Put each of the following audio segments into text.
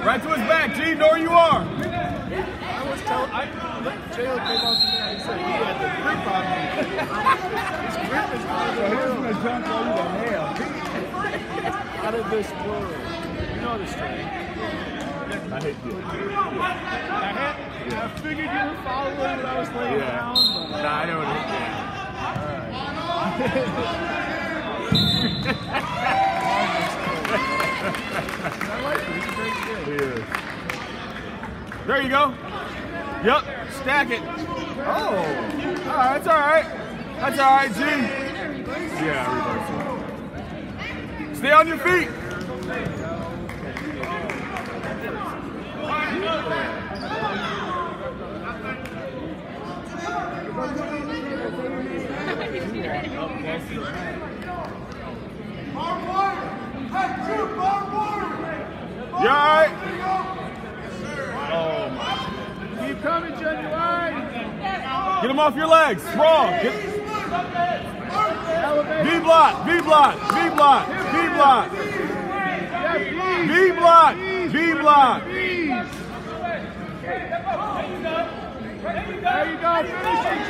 Right to his back, G. Know where you are. I was told, Jalen came off the mat. He said he had the grip on me. His grip is out of the hell. Out of this world. You know the story. I hate you. I figured you were following what I was laying down. But, nah, I know what it is. I like it. He's a great kid. He is. There you go. Yep. Stack it. Oh. All right. That's all right. That's all right, G. Yeah, reverse. Stay on your feet. You all right? Oh my. Keep coming, Ginuwine. Get him off your legs. Wrong. V block. V block. V block. V block. V block. V block. There you go. Finish it, G.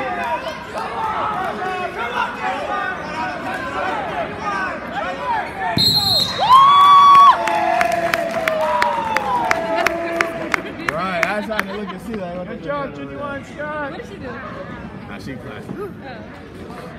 Right. I was trying to look and see that. Good job, Ginuwine Scott. What did she do? Nah, she classy. Oh.